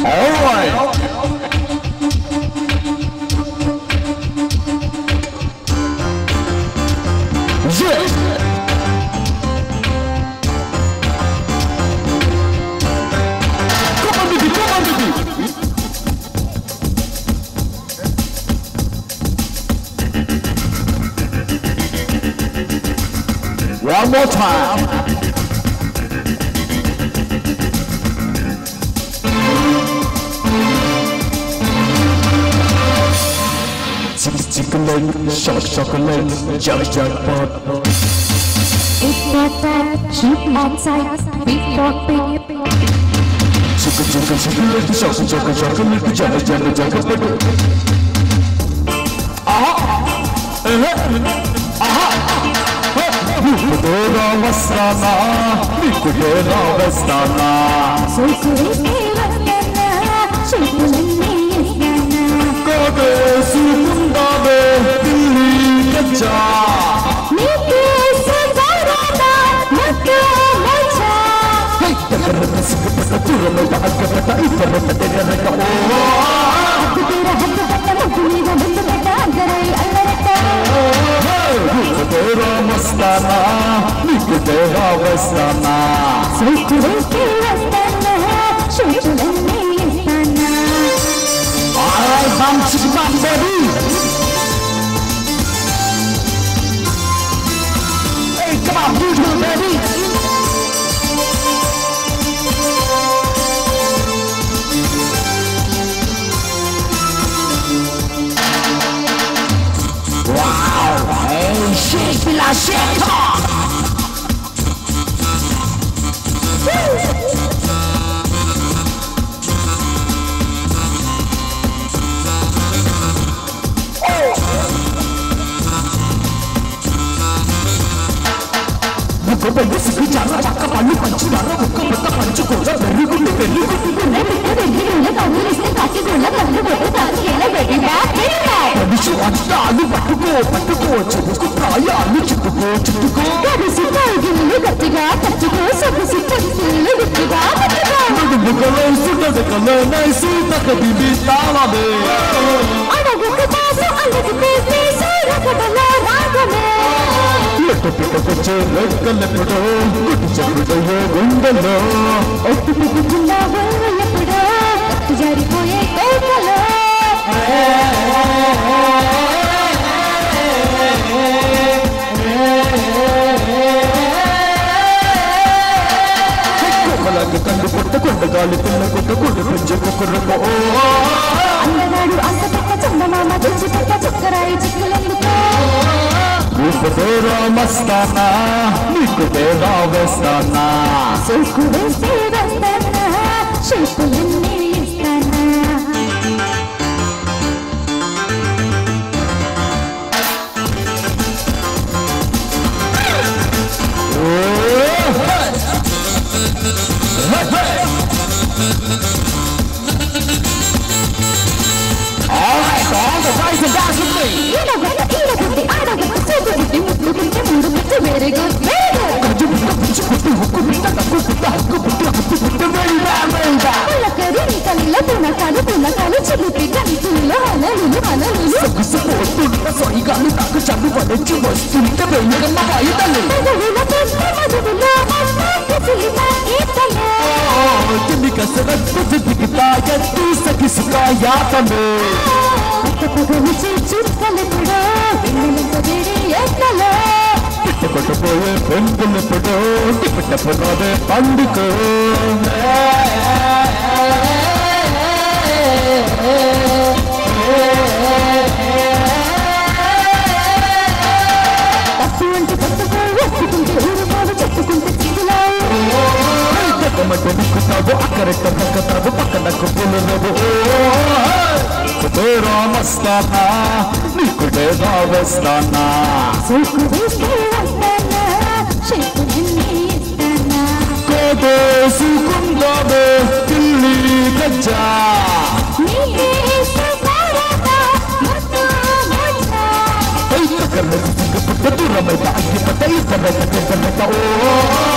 Alright. Yeah. Come on, baby, come on, baby. One more time. Chicken leg, chocolate, jackpot. It's not that cheap on sight, before pay. Chicken leg, chocolate, jackpot. Nikudera Vastana, Nikudera Vastana. Kode Sukundave, Dilli Kacha. Nike Savarada, Mata Macha. Hey, Takarata Sikapata, Turamata, Akapata, Iparata, Tegarata. Kudera Hakapata, Mukuniva, Bundapata, Garai, Alarata. Nikudera Vastana, Nikudera Vastana. Alright, bam, baby. Hey, come on, do it, baby. Wow, hey, shake me like shake. Baby, sikit jangan cakap malu panci darah muka mata panci kola beri gundu beri gundu Baby suanta alu patuko cukup kaya alu cukup Baby suka gini gatiga sabu suka gini gatiga Baby kalau sudah kalau naik sudah kebibi tawa be Ada buku pasu ada buku pisu rakabala ragame Leto koche lekalepudo kuchakudaya gundalo Ottukulla vallappudo tujaripoye kokalo Komalaka kandu kottakonda gaali tunna kottakonda panche kokkorako Andanaadu antapakka chandamama dulchipakka chakkarai chikkulenduko Nikudera Vastana, Nikudera Vastana. Sukuvese Vastana, Shekulenni Vastana. All right, so all the guys and dance with me. Very good, very good. Pulakari, kalila, tunakalu, chilupi, ganitulo, halalu, halalu. Sagu, sorry, galu, taku, chalu, valechi, vastulita, beyaga, mavayitalu. Madavula, madavula, madavula, itale. Tumika, sada, tujikita, yattu, sakisuka, yatame. Attapagani, chichukale, pudo, innalanta, diri, ettale. Kottapoye pengulepudo tipitapurade pandiko Tattuante tattuko ottukunte urumadu chettukunte chidulavu Tattamate dikutavu akkaretta pakkatavu pakkanakku puluravu Nikudera Vastana, Nikudera Vastana. Sukuvese Vastana, Shekulenni Vastana. Kode Sukundave, Dilli Kacha. Nike Savarada, Mata Macha. Hey, takarata sikapata, turamata, agipata, iparata, keparata, oh.